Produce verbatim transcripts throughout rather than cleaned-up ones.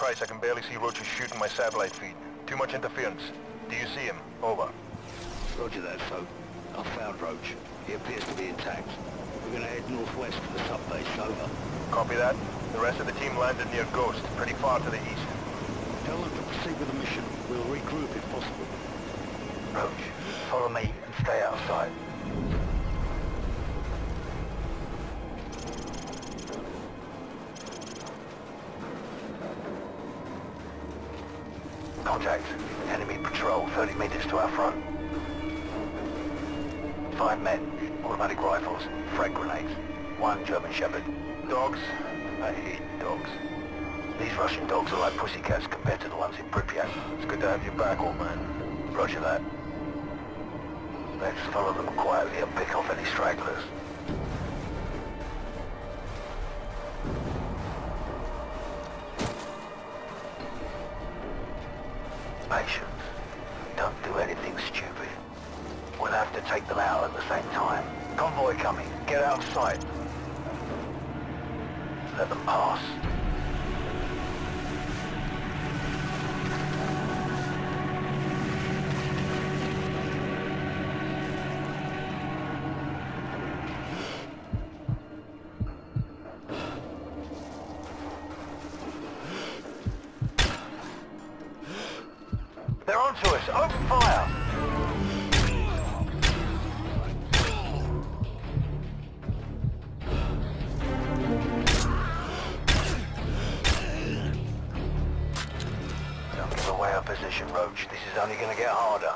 Price, I can barely see Roach shooting my satellite feed. Too much interference. Do you see him? Over. Roger that, Soap. I've found Roach. He appears to be intact. We're gonna head northwest to the subbase. Over. Copy that. The rest of the team landed near Ghost, pretty far to the east. Tell them to proceed with the mission. We'll regroup if possible. Roach, follow me and stay outside. Contact. Enemy patrol thirty meters to our front. Five men, automatic rifles, frag grenades. One German Shepherd. Dogs? I hate dogs. These Russian dogs are like pussycats compared to the ones in Pripyat. It's good to have you back, old man. Roger that. Let's follow them quietly and pick off any stragglers. Patience. Don't do anything stupid. We'll have to take them out at the same time. Convoy coming. Get out of sight. Let them pass. They're onto us. Open fire! Don't give away our position, Roach. This is only going to get harder.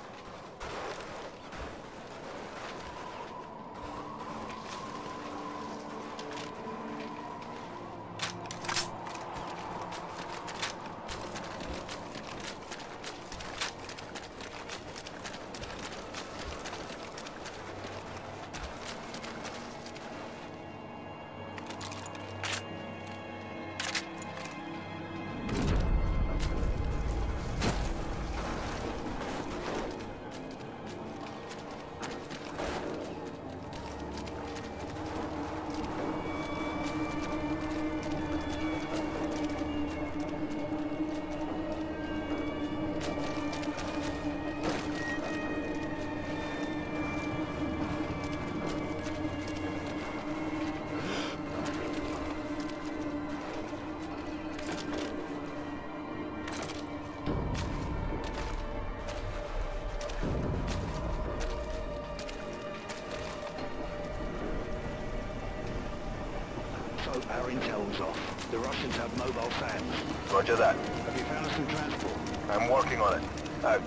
Our intel's off. The Russians have mobile SAMs. Roger that. Have you found us some transport? I'm working on it. Out.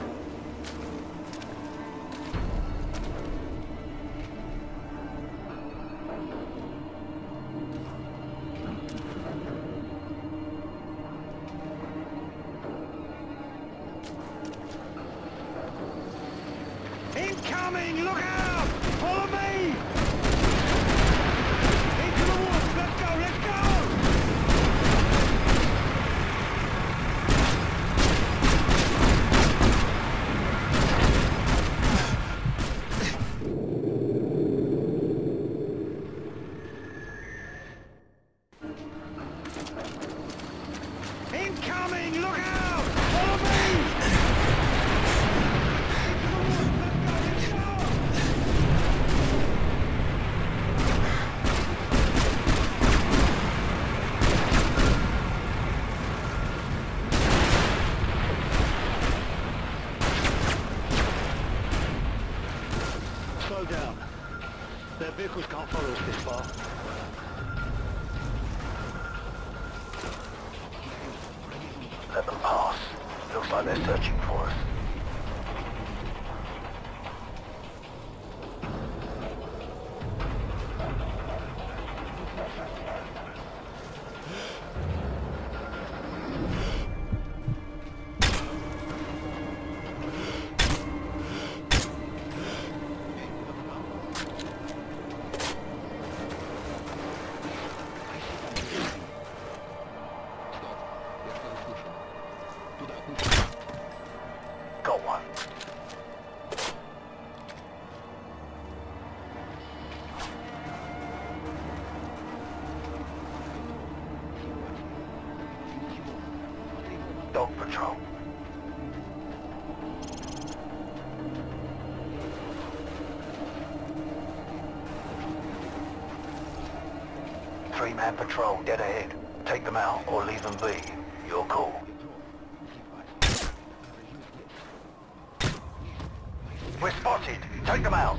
Incoming! Look out! Follow me! Into the woods! Let's go! Let's go! Incoming! Look out! Follow me! Slow down. Their vehicles can't follow us this far. Let them pass. Looks like they're searching for us. Three-man patrol dead ahead. Take them out or leave them be. Your call. We're spotted. Take them out.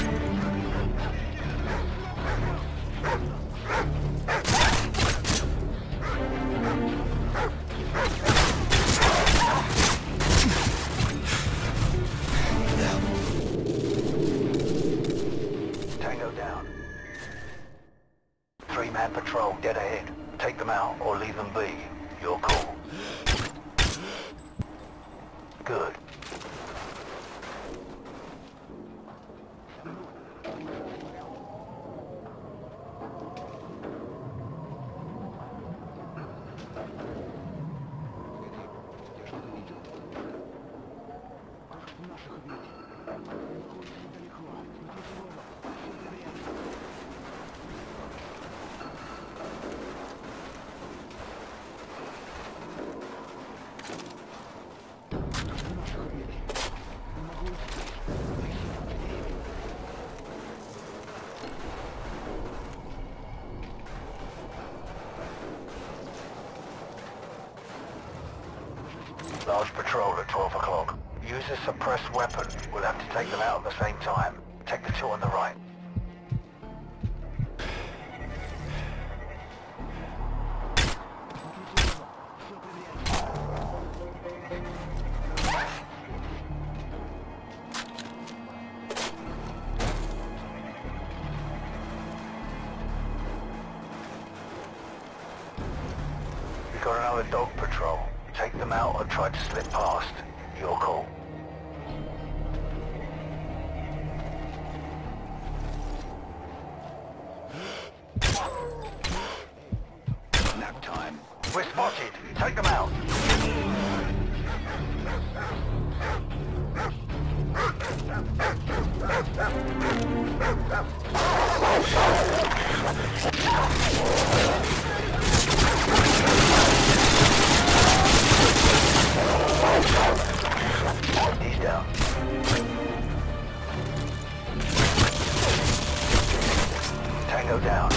Tango down. Three-man patrol dead ahead. Take them out or leave them be. Your call. Good. Large patrol at twelve o'clock. Use a suppressed weapon. We'll have to take them out at the same time. Take the two on the right. We've got another dog patrol. Take them out or try to slip past. Your call. Nap time. We're spotted. Take them out. He's down. Tango down.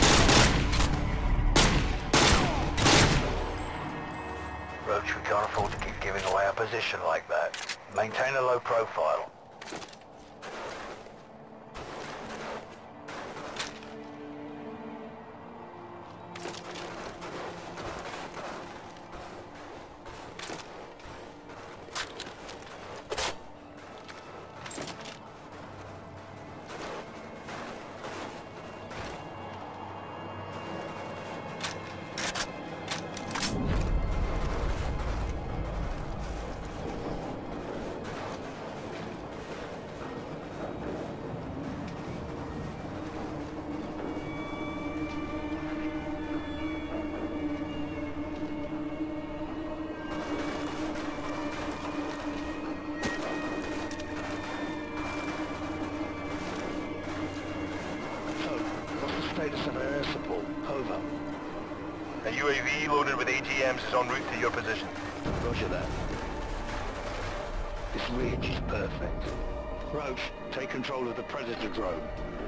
Roach, we can't afford to keep giving away our position like that. Maintain a low profile. Status of air support. Over. A U A V loaded with A T Ms is en route to your position. Roger that. This ridge is perfect. Roach, take control of the Predator drone.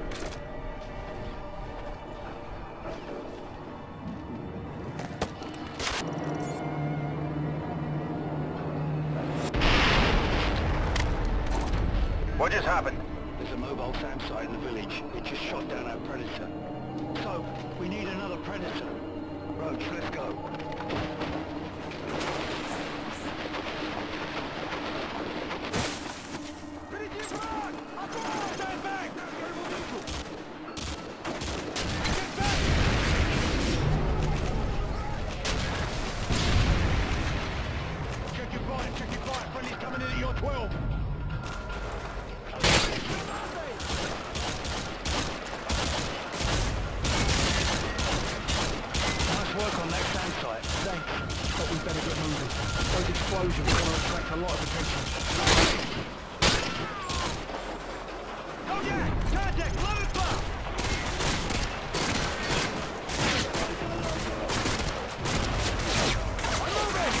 What just happened? There's a mobile SAM site in the village. It just shot down our Predator. So, we need another Predator. Roach, let's go. Stand back! Check your fire, check your fire. Friendly's coming in at your twelve. Work on that SAM site. Thanks. But we better get moving. Those explosions are going to attract a lot of attention. Oh yeah! Contact! eleven o'clock! I'm moving!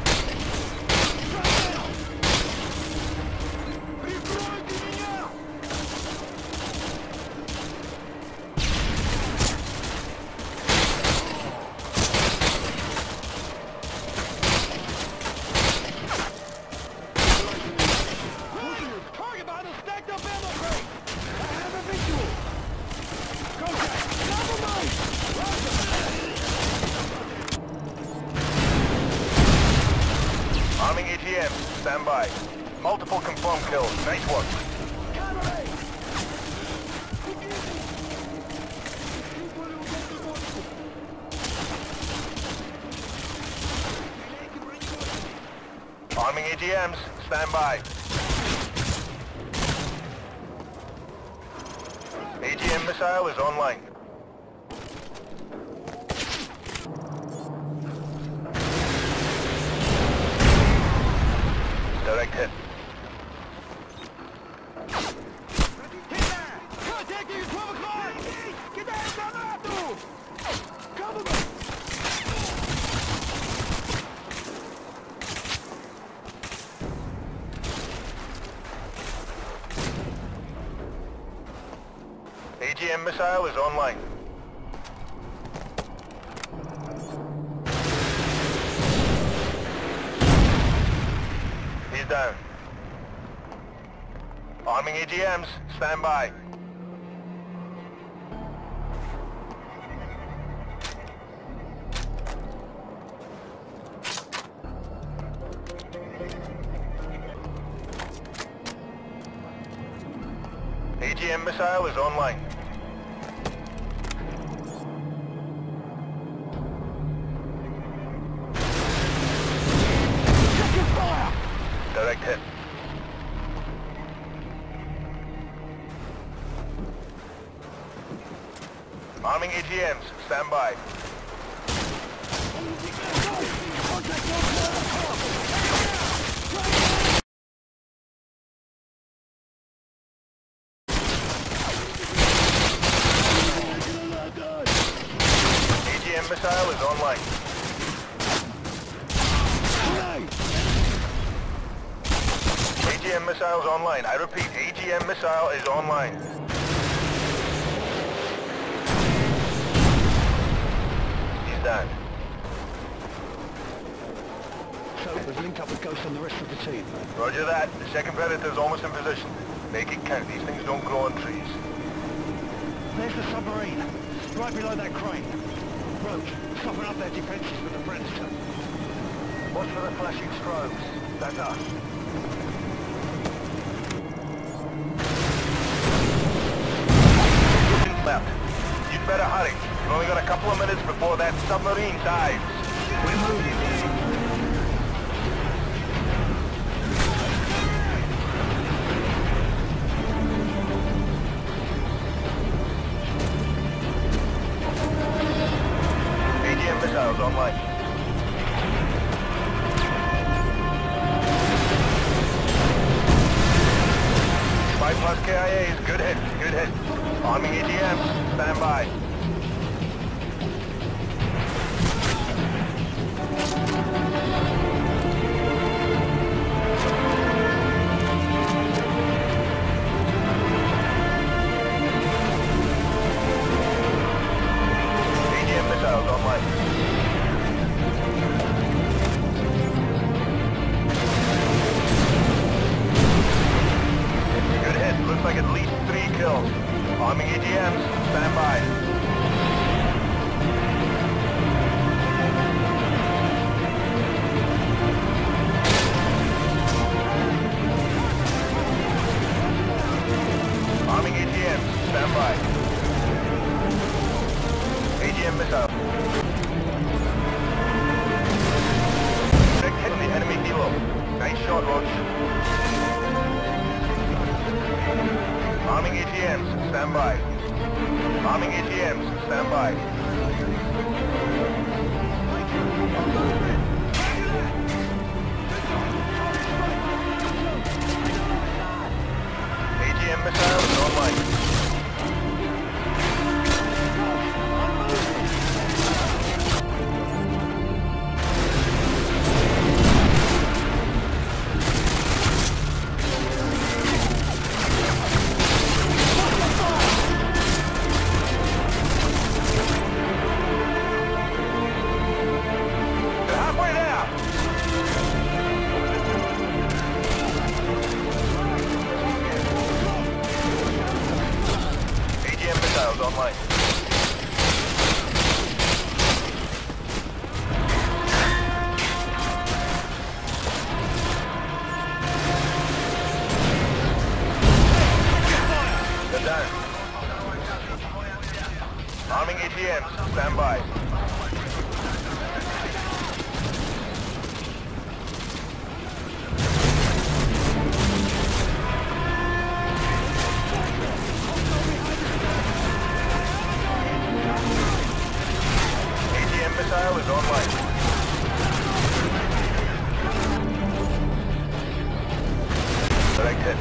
Прикройте меня! Arming A T M. Stand by. Multiple confirmed kills. Nice work. Arming A G Ms. Stand by. A G M missile is online. Direct hit. A G M missile is online. He's down. Arming A G Ms. Stand by. A G M missile is online. Direct hit. Arming A G Ms. Stand by. A G M missile is online. A G M missiles online. I repeat, A G M missile is online. He's down. So, we've linked up with Ghost and the rest of the team. Roger that. The second Predator's almost in position. Make it count. These things don't grow on trees. There's the submarine, right below that crane. Roach, stopping up their defenses with the Predator. Watch for the flashing strobes. That's us. Left. You'd better hurry. You've only got a couple of minutes before that submarine dives. We're moving. A G M missiles online. Five plus K I As. Good hit. Good hit. Arming A G Ms. Stand by. A G M missiles online. Good hit. Looks like at least three kills. Arming A G Ms. Stand by. Arming A G Ms. Stand by. A G M missile. Direct hit the enemy helo. Nice shot, Roach. Arming A G Ms. Stand by. Arming A G Ms. Stand by. A G M missile is online. by. A G M missile is online. Directed.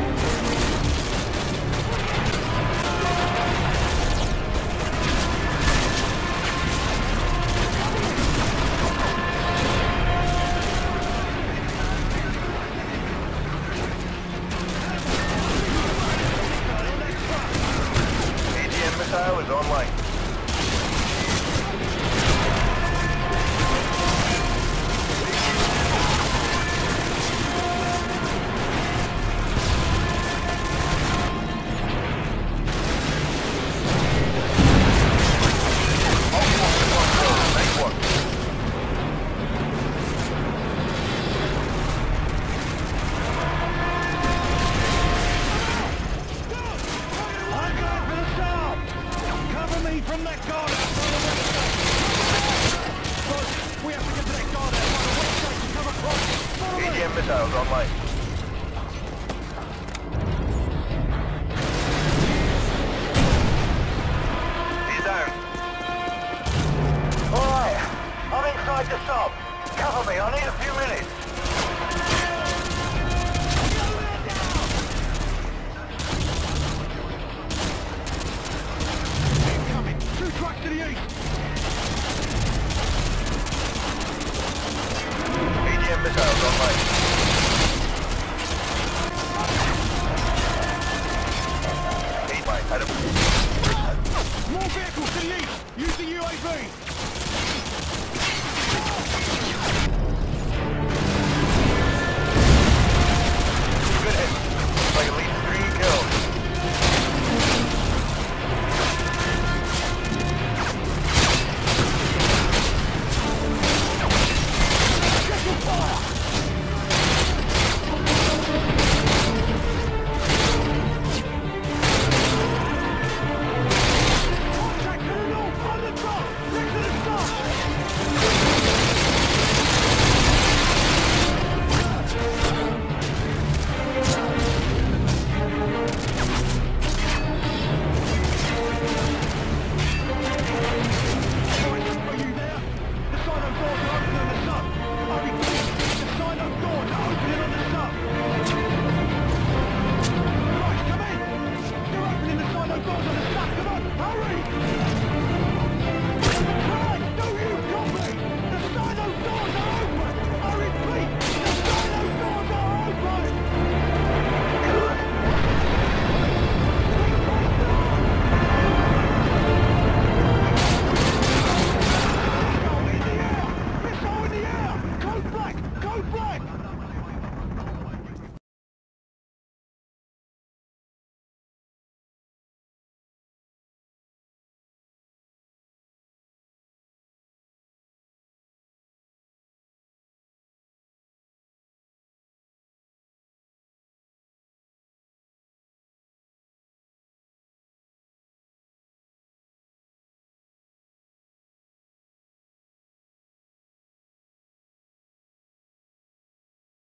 A G M missile is online. From that guard out by the west side. Look, we have to get to that guard out by the west side to come across. Follow me. A G M missiles online.